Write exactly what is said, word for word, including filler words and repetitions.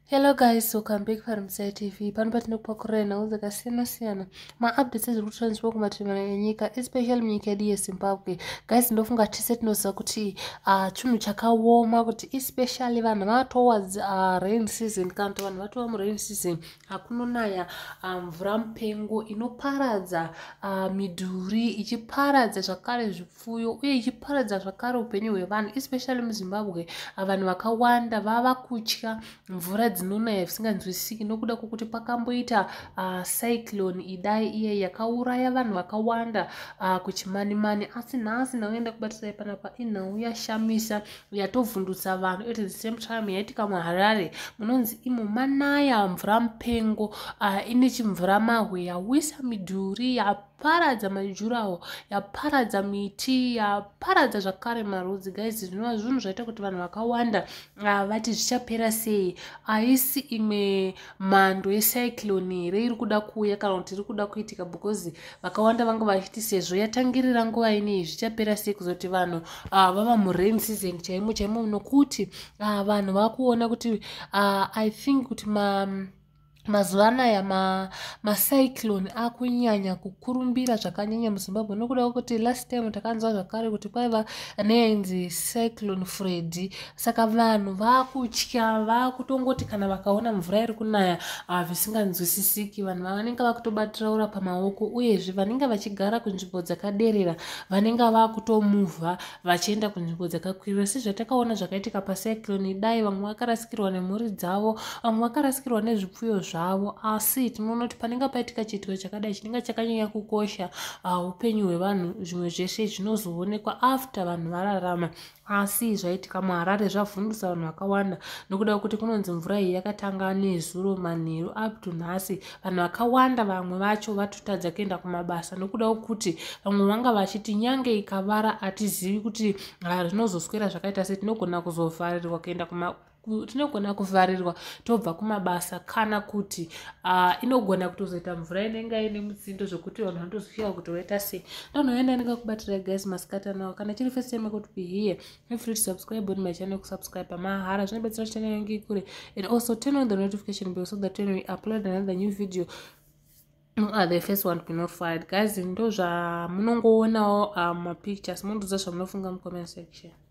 Hello guys, welcome back from Msai T V. Pano patinokupakurira nhau dzakasiyana siyana. Ma-updates ezviri kutransfer kumativi enyika, especially munyika yedu yeZimbabwe. Guys, ndofunga tise tinoziva kuti uh, chinhu chakaoma kuti especially vanhu va towards uh, rain season kana kuti vanhu vatova murain season hakunonaya uh, mvura mupengo inoparadza uh, midhuri, ichiparadza zvakare zvipfuyo uye ichiparadza zvakare upenyu hwevanhu, especially muZimbabwe. Uh, vanhu vakawanda vava kutya mvura dzinonaya zvisinganzwisisiki nokuda kwokuti pakamboita uh, cyclone idai iye yakauraya vanhu vakawanda uh, kuchimanimani. Asi nhasi nhauenda kubatirai panapa inhau yashamisa yatovhundutsa vanhu. At the same time yaitika muHarare munonzi imo manaya mvura mupengo uh, ine chimvura mahwe yawisa midhuri, yaparadza majuraho, yaparadza miti, yaparadza zvakare marudzi. Guys, zvinova zvinhu zvaita kuti vanhu vakawanda uh, vati zvichapera sei. Haisi imwe mhando yecyclone here iri kuda kuuya kana kuti iri kuda kuitika, because vakawanda vanga vachiti sezvo yatangirira nguva inei zvichapera sei kuzoti vanhu uh, vava murain season chaimo chaimo, nokuti uh, vanhu vakuona kuti uh, I think kuti ma mazuva anaya macyclone ma akunyanya kukurumbira zvakanyanya muZimbabwe, nokuda kwokuti last time takanzwa zvakare kuti kwaiva neyainzi cyclone Freddy. Saka vanhu vakutya, vakutongoti kana vakaona mvura iri kunaya uh, zvisinganzwisisiki, vanhu vanenge vakutobatiraura pamaoko, uyezve vanenge vachigara kunzvimbo dzakaderera vanenge vakutomuvha vachienda kunzvimbo dzakakwirira. Sezvatakaona zvakaitika pacyclone idai, vamwe vakarasikirwa nemhuri dzavo, vamwe vakarasikirwa nezvipfuyo zvavo. Asi tinoona kuti panenge paitika chiitiko chakadai chinenge chakanyanya kukosha uh, upenyu hwevanhu, zvimwe zvese zvinozoonekwa after vanhu vararama. Asi zvaitika muHarare zvavhundutsa vanhu vakawanda, nokuda kwokuti kunonzi mvura iyi yakatanga nezuro manheru up to nhasi. Vanhu vakawanda vamwe vacho vatotadza kuenda kumabasa nokuda kwokuti vamwe vanga vachiti nyange ikavara hatizivi kuti zvinozoswera uh, zvakaita sei, tinogona kuzovharirwa kuenda kuma tinogona kuvharirwa tobva kumabasa, kana kuti uh, inogona kutozoita mvura inenge ine mutsindo zvokuti vanhu vanotozofira kuti waita sei. Ndanoenda ndingakubatira guys masikata nawo. Kana chiri first time kuti be here, feel free to subscribe on my channel, kusubscribe pamahara zvinobetsera channel yangu ikure, and also turn on the notification bell so that when we upload another new video you are the first one to be notified. Guys, ndo zvamunongoonawo uh, mapictures, mundoziva zvamunofunga mu comment section.